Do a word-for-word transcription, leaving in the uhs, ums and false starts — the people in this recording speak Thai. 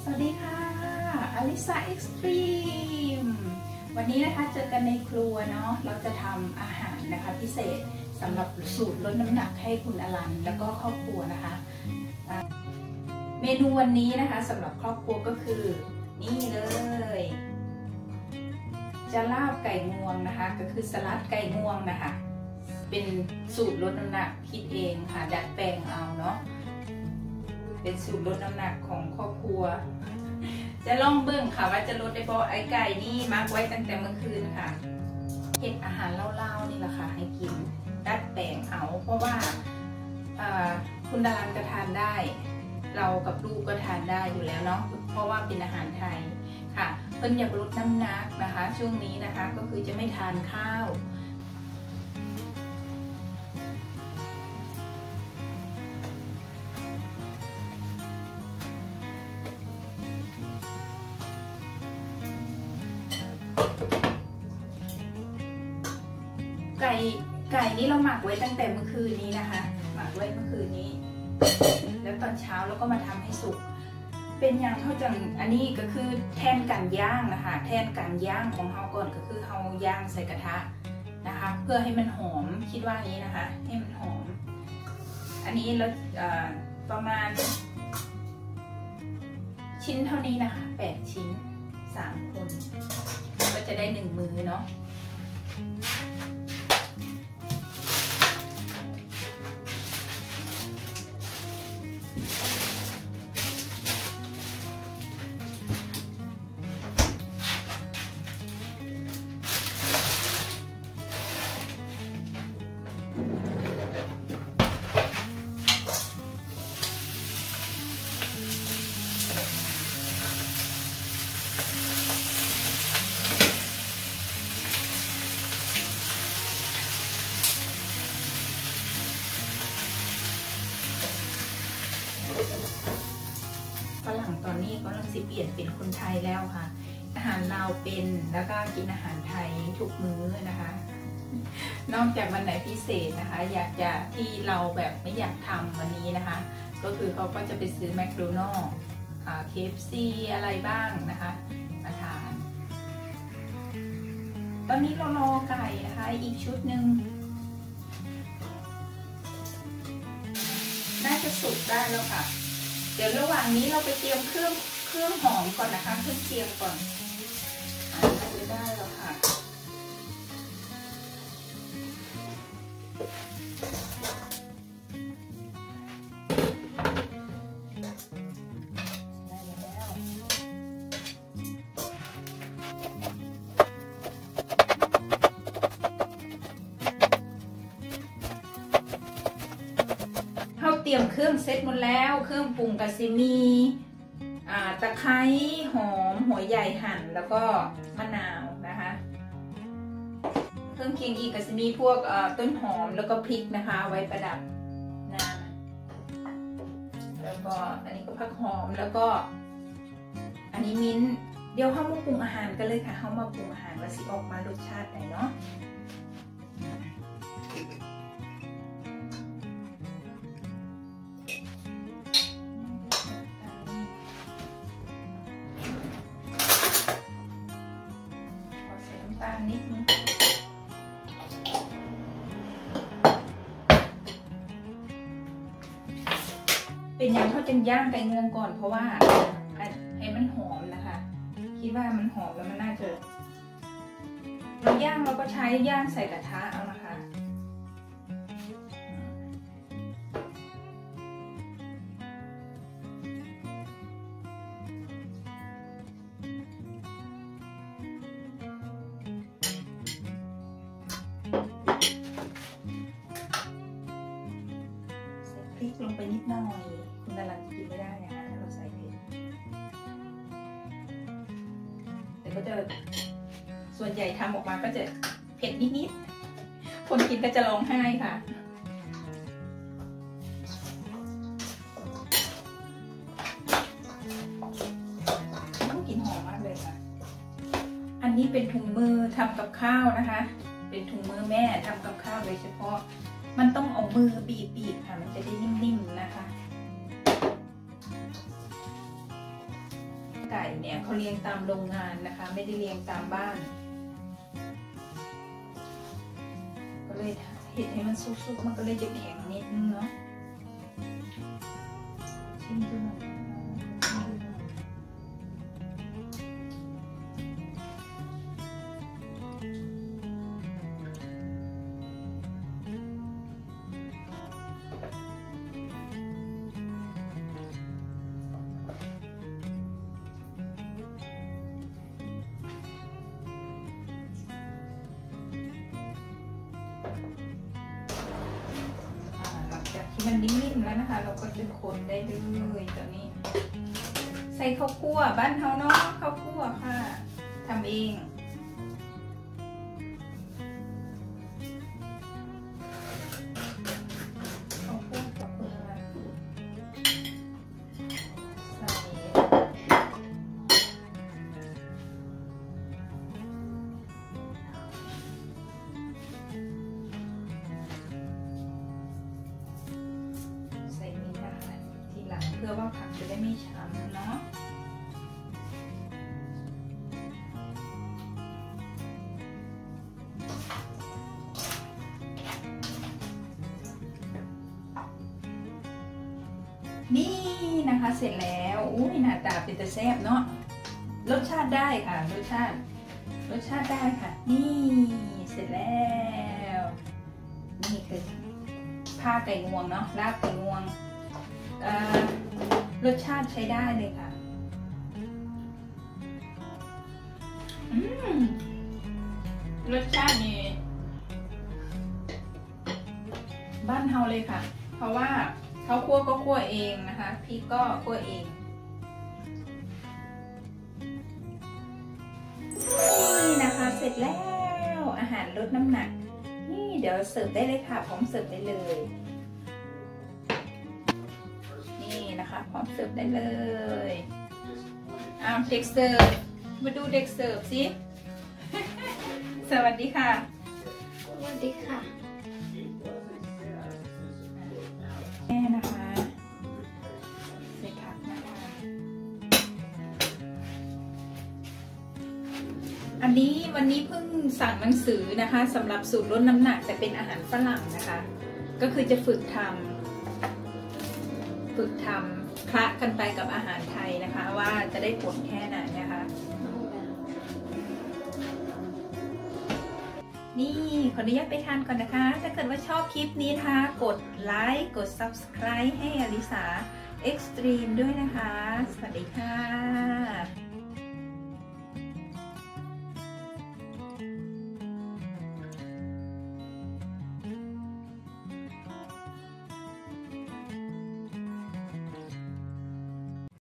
วัสดีค่ะอลิซาเอ็กซ์ตรีมวันนี้นะคะเจอกันในครัวเนาะเราจะทำอาหารนะคะพิเศษสำหรับสูตรลดน้ำหนักให้คุณอลันแล้วก็ครอบครัวนะคะเมนูวันนี้นะคะสำหรับครอบครัวก็คือนี่เลยจะลาบไก่งวงนะคะก็คือสลัดไก่งวงนะคะเป็นสูตรลดน้ำหนักคิดเองค่ะดัดแปลงเอาเนาะเป็นสูตรลดน้ำหนักของครอบครัวจะลองเบิ่งค่ะว่าจะลดได้บ่ไอไก่นี่มักไว้ตั้งแต่เมื่อคืนค่ะเห็ดอาหารเล่าๆนี่แหละค่ะให้กินดัดแปลงเอาเพราะว่าคุณดารันก็ทานได้เรากับลูกก็ทานได้อยู่แล้วเนาะเพราะว่าเป็นอาหารไทยค่ะเพิ่นอยากลดน้ำหนักนะคะช่วงนี้นะคะก็คือจะไม่ทานข้าวไก่ไก่นี้เราหมักไว้ตั้งแต่เมื่อคืนนี้นะคะหมักไว้เมื่อคืนนี้แล้วตอนเช้าเราก็มาทำให้สุกเป็นอย่างเท่าจังอันนี้ก็คือแทนการย่างนะคะแทนการย่างของเราก่อนก็คือเราย่างใส่กระทะนะคะเพื่อให้มันหอมคิดว่านี้นะคะให้มันหอมอันนี้เราประมาณชิ้นเท่านี้นะคะแปดชิ้นสามคนก็จะได้หนึ่งมื้อเนาะฝรั่งตอนนี้ก็เริ่มสิเปลี่ยนเป็นคนไทยแล้วค่ะอาหารลาวเป็นแล้วก็กินอาหารไทยทุกมื้อนะคะนอกจากวันไหนพิเศษนะคะอยากจะที่เราแบบไม่อยากทำวันนี้นะคะก็คือเขาก็จะไปซื้อแมคโดนัลด์ เค เอฟ ซี อะไรบ้างนะคะมาทานตอนนี้เรารอไก่นะคะอีกชุดหนึ่งน่าจะสุกได้แล้วค่ะเดี๋ยวระหว่างนี้เราไปเตรียมเครื่องเครื่องหอมก่อนนะคะเครื่องเคียงก่อนอ่าน่าจะได้แล้วค่ะได้แล้วเขาเตรียมเครื่องเซตหมดแล้วเครื่องปรุงกะซิมีตะไคร้หอมหัวใหญ่หั่นแล้วก็มะนาวนะคะเครื่องเคียงอีกกะซิมีพวกต้นหอมแล้วก็พริกนะคะไว้ประดับหน้าแล้วก็อันนี้ก็ผักหอมแล้วก็อันนี้มิ้นเดี๋ยวเข้ามาปรุงอาหารกันเลยค่ะเข้ามาปรุงอาหารว่าสิออกมารสชาติไหนเนาะนิดนึงเป็นอย่างเขาจึงย่างไก่งวงก่อนเพราะว่าให้มันหอมนะคะคิดว่ามันหอมแล้วมันน่าจะเราย่างเราก็ใช้ย่างใส่กระทะเอานะคะพริกลงไปนิดหน่อยคุณดารันกินไม่ได้นะคะถ้าเราใส่เผ็ดแต่ก็จะส่วนใหญ่ทำออกมาก็จะเผ็ดนิดๆคนกินก็จะร้องไห้ค่ะต้องกินหอมมากเลยค่ะอันนี้เป็นถุงมือทำกับข้าวนะคะเป็นถุงมือแม่ทำกับข้าวโดยเฉพาะ มันต้องเอามือบีบๆค่ะมันจะได้นิ่มๆนะคะก่เนี่ยเขาเลี้ยงตามโรงงานนะคะไม่ได้เลี้ยงตามบ้านก็เลยเห็ดให้มันสุกๆมันก็เลยจะแข็งนิดนึงเนาะชิมดูหน่อยที่มันนิ่มๆแล้วนะคะเราก็จะคนได้เลยตอนนี้ใส่ข้าวคั่วบ้านเขาเนาะข้าวคั่วค่ะทำเองข้าวคั่วกับเกลือใส่เพื่อว่าผักจะได้ไม่ช้ำเนาะนี่นะคะเสร็จแล้วอุ้ยหน้าตาเป็นตะแซ่บเนาะรสชาติได้ค่ะรสชาติรสชาติได้ค่ะนี่เสร็จแล้วนี่คือผ้าไก่งวงเนาะลาบไก่งวงรสชาติใช้ได้เลยค่ะอืมรสชาตินี่บ้านเฮาเลยค่ะเพราะว่าเขาคั่วก็คั่วเองนะคะพริกก็คั่วเองนี่นะคะเสร็จแล้วอาหารลดน้ำหนักนี่เดี๋ยวเสิร์ฟได้เลยค่ะพร้อมเสิร์ฟได้เลยนะคะพร้อมเสิร์ฟได้เลยอ้าวเด็กเสิร์ฟมาดูเด็กเสิร์ฟสิสวัสดีค่ะสวัสดีค่ะแม่นะคะใส่ผักนะคะอันนี้วันนี้เพิ่งสั่งหนังสือนะคะสำหรับสูตรลดน้ำหนักแต่เป็นอาหารฝรั่งนะคะก็คือจะฝึกทำฝึกทำคละกันไปกับอาหารไทยนะคะว่าจะได้ผลแค่ไหนนะคะนี่ขออนุญาตไปทานก่อนนะคะถ้าเกิดว่าชอบคลิปนี้นะคะกดไลค์กด ซับสไครบ์ ให้อลิสาเอ็กซ์ตรีมด้วยนะคะสวัสดีค่ะ